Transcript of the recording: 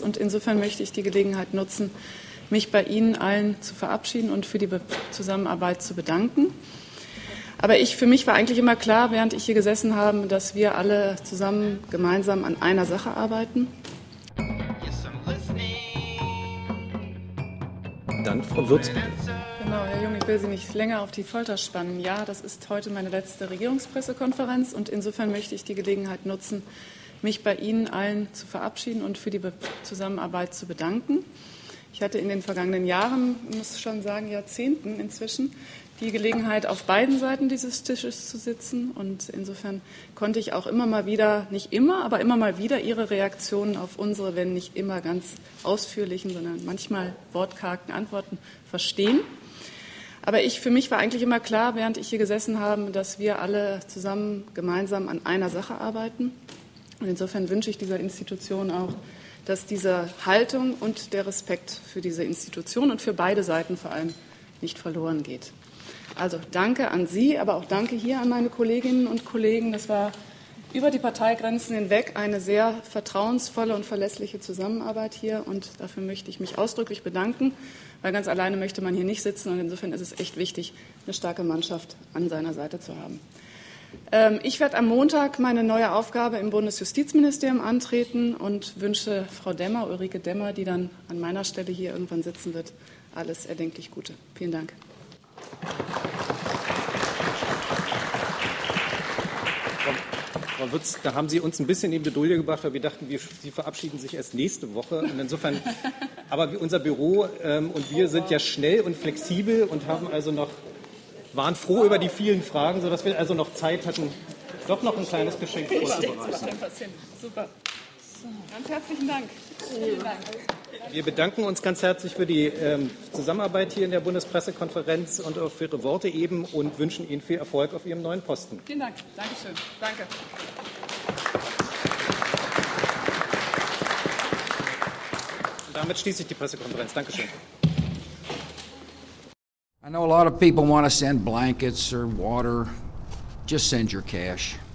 und insofern möchte ich die Gelegenheit nutzen, mich bei Ihnen allen zu verabschieden und für die Zusammenarbeit zu bedanken. Aber für mich war eigentlich immer klar, während ich hier gesessen habe, dass wir alle zusammen gemeinsam an einer Sache arbeiten. Dann Frau Würz. Genau, Herr Jung, ich will Sie nicht länger auf die Folter spannen. Ja, das ist heute meine letzte Regierungspressekonferenz und insofern möchte ich die Gelegenheit nutzen, mich bei Ihnen allen zu verabschieden und für die Zusammenarbeit zu bedanken. Ich hatte in den vergangenen Jahren, muss schon sagen Jahrzehnten inzwischen, die Gelegenheit, auf beiden Seiten dieses Tisches zu sitzen. Und insofern konnte ich auch immer mal wieder, nicht immer, aber immer mal wieder Ihre Reaktionen auf unsere, wenn nicht immer ganz ausführlichen, sondern manchmal wortkargen Antworten verstehen. Aber für mich war eigentlich immer klar, während ich hier gesessen habe, dass wir alle zusammen gemeinsam an einer Sache arbeiten. Und insofern wünsche ich dieser Institution auch, dass diese Haltung und der Respekt für diese Institution und für beide Seiten vor allem nicht verloren geht. Also danke an Sie, aber auch danke hier an meine Kolleginnen und Kollegen. Das war über die Parteigrenzen hinweg eine sehr vertrauensvolle und verlässliche Zusammenarbeit hier. Und dafür möchte ich mich ausdrücklich bedanken, weil ganz alleine möchte man hier nicht sitzen. Und insofern ist es echt wichtig, eine starke Mannschaft an seiner Seite zu haben. Ich werde am Montag meine neue Aufgabe im Bundesjustizministerium antreten und wünsche Frau Demmer, Ulrike Demmer, die dann an meiner Stelle hier irgendwann sitzen wird, alles erdenklich Gute. Vielen Dank. Frau Würz, da haben Sie uns ein bisschen in die Bredouille gebracht, weil wir dachten, Sie verabschieden sich erst nächste Woche. Und insofern, aber unser Büro und wir sind ja schnell und flexibel und waren froh über die vielen Fragen, sodass wir also noch Zeit hatten, doch noch ein kleines Geschenk vorzubereiten. Super. Ganz herzlichen Dank. Vielen Dank. Wir bedanken uns ganz herzlich für die Zusammenarbeit hier in der Bundespressekonferenz und für Ihre Worte eben und wünschen Ihnen viel Erfolg auf Ihrem neuen Posten. Vielen Dank. Dankeschön. Danke. Und damit schließe ich die Pressekonferenz. Dankeschön. I know a lot of people want to send blankets or water. Just send your cash.